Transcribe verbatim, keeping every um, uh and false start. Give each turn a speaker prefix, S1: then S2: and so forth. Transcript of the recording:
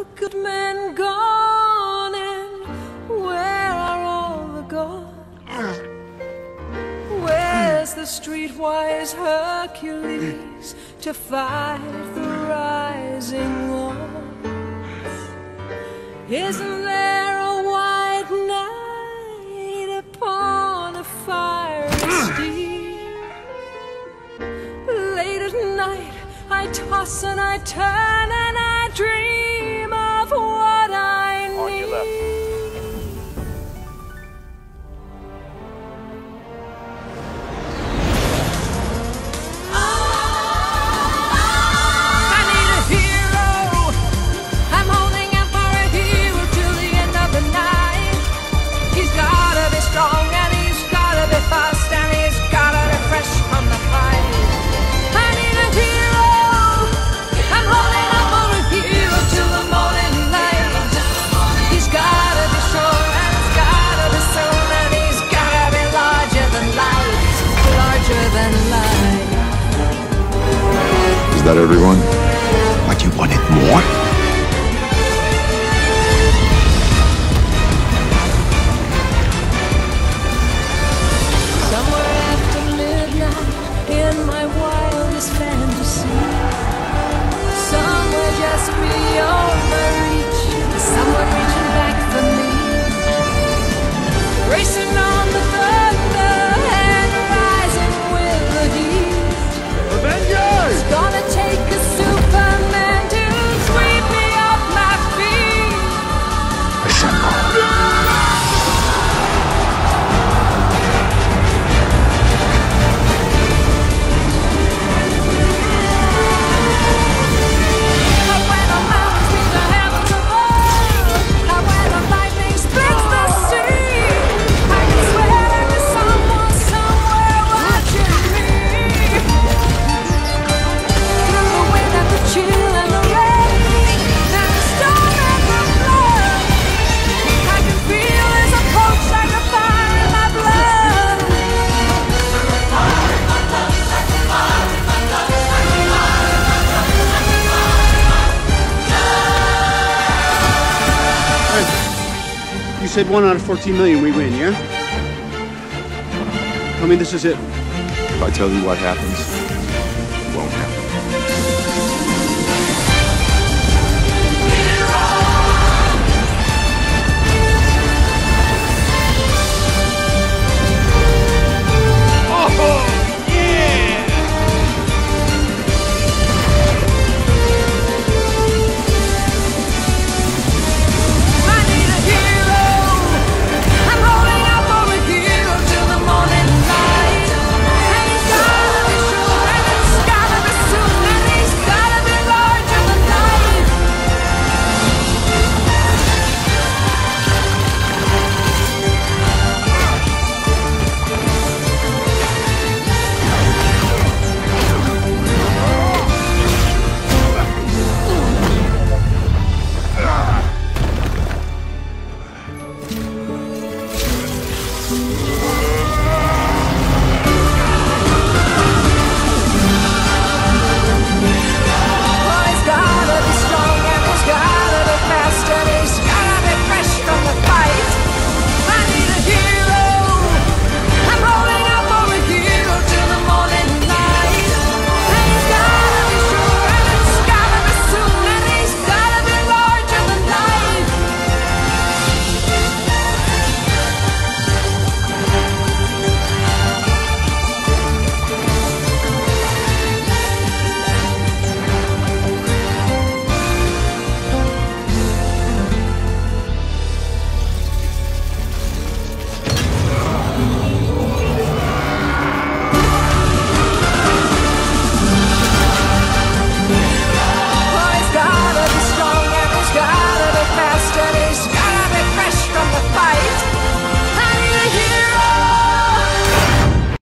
S1: the good men gone, and where are all the gods? Where's the streetwise Hercules to fight the rising odds? Isn't there a white knight upon a fiery steed? Late at night I toss and I turn and I dream of what I need. On your left.
S2: Is that everyone? What, you wanted more?
S1: Somewhere after midnight, in my wildest fantasy, somewhere just beyond my reach, someone reaching back for me, racing on the thunder and rising with the heat. Avengers! It's gonna take a Superman to sweep me off my feet.
S3: You said one out of fourteen million we win, yeah? Tell me this is it.
S2: If I tell you what happens,